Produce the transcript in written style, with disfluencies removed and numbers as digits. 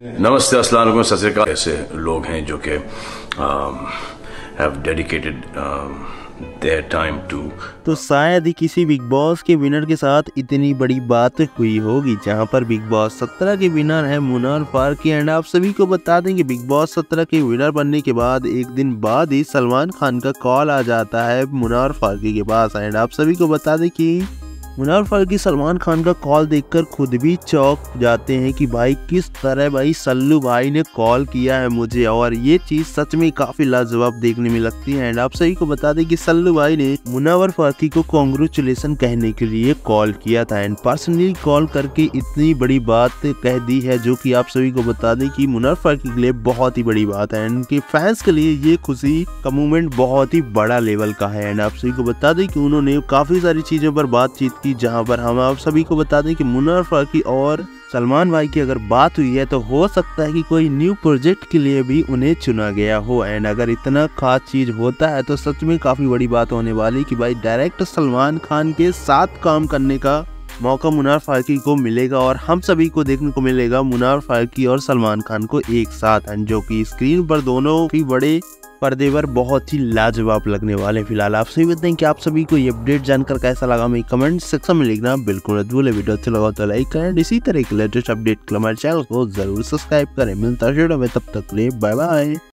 नमस्ते, अस्सलाम वालेकुम, सत श्री अकाल। ऐसे लोग हैं जो कि have dedicated their time to. तो शायद ही किसी बिग बॉस के विनर के साथ इतनी बड़ी बात हुई होगी, जहां पर बिग बॉस 17 के विनर है मुनार फारूकी। एंड आप सभी को बता दें कि बिग बॉस 17 के विनर बनने के बाद एक दिन बाद ही सलमान खान का कॉल आ जाता है मुनार फारूकी के पास। एंड आप सभी को बता दें कि मुनार फारूकी सलमान खान का कॉल देखकर खुद भी चौंक जाते हैं कि भाई किस तरह भाई सल्लू भाई ने कॉल किया है मुझे, और ये चीज सच में काफी लाजवाब देखने में लगती है। एंड आप सभी को बता दें कि सल्लू भाई ने मुनावर फारूकी को कांग्रेचुलेशन कहने के लिए कॉल किया था एंड पर्सनली कॉल करके इतनी बड़ी बात कह दी है, जो कि आप सभी को बता दें कि मुनार फारूकी के लिए बहुत ही बड़ी बात है। इनके फैंस के लिए ये खुशी का मूवमेंट बहुत ही बड़ा लेवल का है। एंड आप सभी को बता दें कि उन्होंने काफी सारी चीजों पर बातचीत की, जहां पर हम आप सभी को बता दें कि मुनार फारूकी और सलमान भाई की अगर बात हुई है तो हो सकता है कि कोई न्यू प्रोजेक्ट के लिए भी उन्हें चुना गया हो। एंड अगर इतना खास चीज होता है तो सच में काफी बड़ी बात होने वाली कि भाई डायरेक्ट सलमान खान के साथ काम करने का मौका मुनार फारूकी को मिलेगा, और हम सभी को देखने को मिलेगा मुनार फारूकी और सलमान खान को एक साथ, एंड जो कि स्क्रीन पर दोनों ही बड़े पर्दे पर बहुत ही लाजवाब लगने वाले। फिलहाल आप सभी बताएं कि आप सभी को ये अपडेट जानकर कैसा लगा, हमें कमेंट सेक्शन में लिखना बिल्कुल मत भूलें। वीडियो अच्छा लगा तो लाइक करें, इसी तरह के लेटेस्ट अपडेट के लिए हमारे चैनल को जरूर सब्सक्राइब करें। मिलता है वीडियो में, तब तक के लिए बाय बाय।